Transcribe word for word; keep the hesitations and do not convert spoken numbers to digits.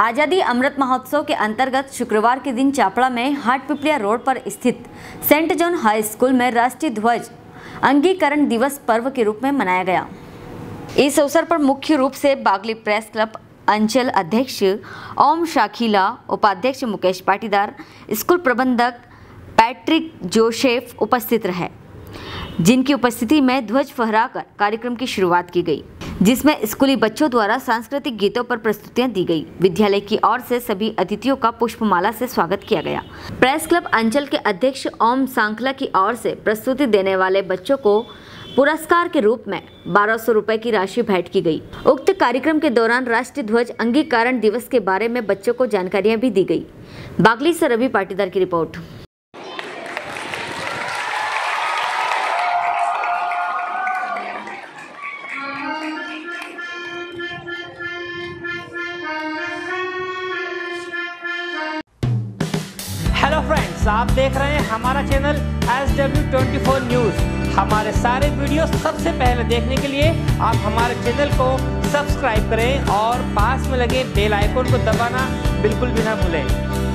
आज़ादी अमृत महोत्सव के अंतर्गत शुक्रवार के दिन चापड़ा में हाटपिपलिया रोड पर स्थित सेंट जॉन हाई स्कूल में राष्ट्रीय ध्वज अंगीकरण दिवस पर्व के रूप में मनाया गया। इस अवसर पर मुख्य रूप से बागली प्रेस क्लब अंचल अध्यक्ष ओम शाखीला, उपाध्यक्ष मुकेश पाटीदार, स्कूल प्रबंधक पैट्रिक जोसेफ उपस्थित रहे, जिनकी उपस्थिति में ध्वज फहराकर कार्यक्रम की शुरुआत की गई, जिसमें स्कूली बच्चों द्वारा सांस्कृतिक गीतों पर प्रस्तुतियां दी गई। विद्यालय की ओर से सभी अतिथियों का पुष्पमाला से स्वागत किया गया। प्रेस क्लब अंचल के अध्यक्ष ओम सांखला की ओर से प्रस्तुति देने वाले बच्चों को पुरस्कार के रूप में बारह सौ रुपए की राशि भेंट की गई। उक्त कार्यक्रम के दौरान राष्ट्रीय ध्वज अंगीकरण दिवस के बारे में बच्चों को जानकारियां भी दी गई। बागली से रवि पाटीदार की रिपोर्ट। हेलो फ्रेंड्स, आप देख रहे हैं हमारा channel S W twenty four news. हमारे सारे वीडियो सबसे पहले देखने के लिए आप हमारे चैनल को सब्सक्राइब करें और पास में लगे बेल आइकन को दबाना बिल्कुल भी ना भूलें।